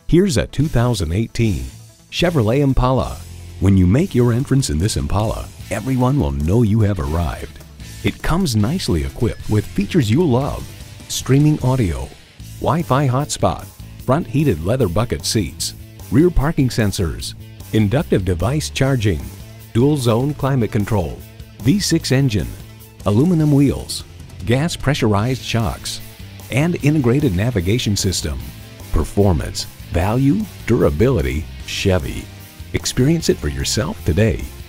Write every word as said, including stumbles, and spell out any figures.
Here's a two thousand eighteen Chevrolet Impala. When you make your entrance in this Impala, everyone will know you have arrived. It comes nicely equipped with features you'll love: streaming audio, Wi-Fi hotspot, front heated leather bucket seats, rear parking sensors, inductive device charging, dual zone climate control, V six engine, aluminum wheels, gas pressurized shocks, and integrated navigation system. Performance, value, durability, Chevy. Experience it for yourself today.